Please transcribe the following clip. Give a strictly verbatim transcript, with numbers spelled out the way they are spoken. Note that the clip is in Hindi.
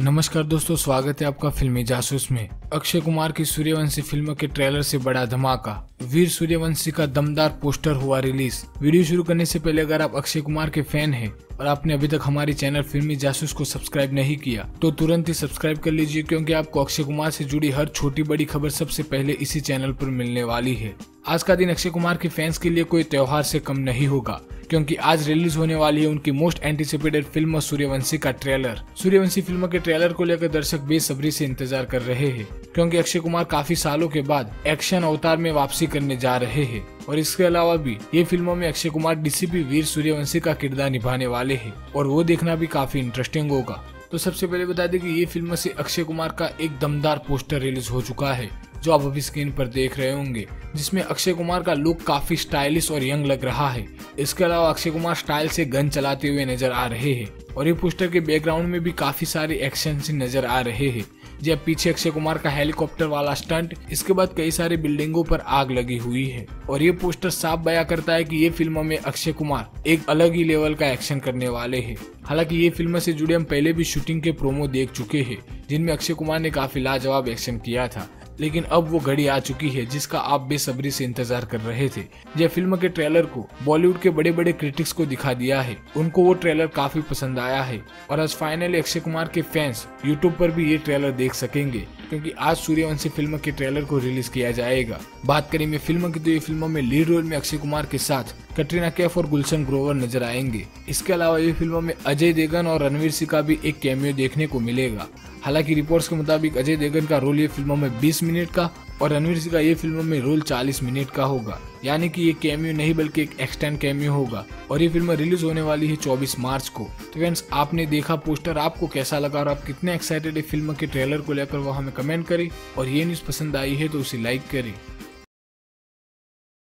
नमस्कार दोस्तों, स्वागत है आपका फिल्मी जासूस में। अक्षय कुमार की सूर्यवंशी फिल्म के ट्रेलर से बड़ा धमाका। वीर सूर्यवंशी का दमदार पोस्टर हुआ रिलीज। वीडियो शुरू करने से पहले अगर आप अक्षय कुमार के फैन हैं और आपने अभी तक हमारी चैनल फिल्मी जासूस को सब्सक्राइब नहीं किया तो तुरंत ही सब्सक्राइब कर लीजिए, क्योंकि आपको अक्षय कुमार से जुड़ी हर छोटी बड़ी खबर सबसे पहले इसी चैनल पर मिलने वाली है। आज का दिन अक्षय कुमार के फैंस के लिए कोई त्योहार से कम नहीं होगा, क्योंकि आज रिलीज होने वाली है उनकी मोस्ट एंटिसिपेटेड फिल्म सूर्यवंशी का ट्रेलर। सूर्यवंशी फिल्म के ट्रेलर को लेकर दर्शक बेसब्री से इंतजार कर रहे हैं, क्योंकि अक्षय कुमार काफी सालों के बाद एक्शन अवतार में वापसी करने जा रहे हैं। और इसके अलावा भी ये फिल्मों में अक्षय कुमार डीसीपी वीर सूर्यवंशी का किरदार निभाने वाले हैं और वो देखना भी काफी इंटरेस्टिंग होगा। तो सबसे पहले बता दें कि ये फिल्म से अक्षय कुमार का एक दमदार पोस्टर रिलीज हो चुका है, जो आप अभी स्क्रीन पर देख रहे होंगे, जिसमें अक्षय कुमार का लुक काफी स्टाइलिश और यंग लग रहा है। इसके अलावा अक्षय कुमार स्टाइल से गन चलाते हुए नजर आ रहे हैं और ये पोस्टर के बैकग्राउंड में भी काफी सारे एक्शन सीन नजर आ रहे हैं। जब पीछे अक्षय कुमार का हेलीकॉप्टर वाला स्टंट, इसके बाद कई सारी बिल्डिंगों पर आग लगी हुई है और ये पोस्टर साफ बयां करता है कि ये फिल्म में अक्षय कुमार एक अलग ही लेवल का एक्शन करने वाले हैं। हालांकि ये फिल्म से जुड़े हम पहले भी शूटिंग के प्रोमो देख चुके हैं, जिनमें अक्षय कुमार ने काफी लाजवाब एक्शन किया था, लेकिन अब वो घड़ी आ चुकी है जिसका आप बेसब्री से इंतजार कर रहे थे। जब फिल्म के ट्रेलर को बॉलीवुड के बड़े बड़े क्रिटिक्स को दिखा दिया है, उनको वो ट्रेलर काफी पसंद आया है और आज फाइनली अक्षय कुमार के फैंस यूट्यूब पर भी ये ट्रेलर देख सकेंगे, क्योंकि आज सूर्यवंशी फिल्म के ट्रेलर को रिलीज किया जाएगा। बात करेंगे फिल्म की तो ये फिल्म में लीड रोल में अक्षय कुमार के साथ कटरीना कैफ और गुलशन ग्रोवर नजर आएंगे। इसके अलावा ये फिल्म में अजय देवगन और रणवीर सिंह का भी एक कैमियो देखने को मिलेगा। हालांकि रिपोर्ट्स के मुताबिक अजय देवगन का रोल ये फिल्म में बीस मिनट का और रणवीर सिंह का ये फिल्म में रोल चालीस मिनट का होगा, यानी कि ये कैमियो नहीं बल्कि एक एक्सटेंड कैमियो होगा। और ये फिल्म रिलीज होने वाली है चौबीस मार्च को। तो फ्रेंड्स, आपने देखा पोस्टर, आपको कैसा लगा और आप कितने एक्साइटेड है फिल्म के ट्रेलर को लेकर, वो हमें कमेंट करें और ये न्यूज पसंद आई है तो उसे लाइक करें।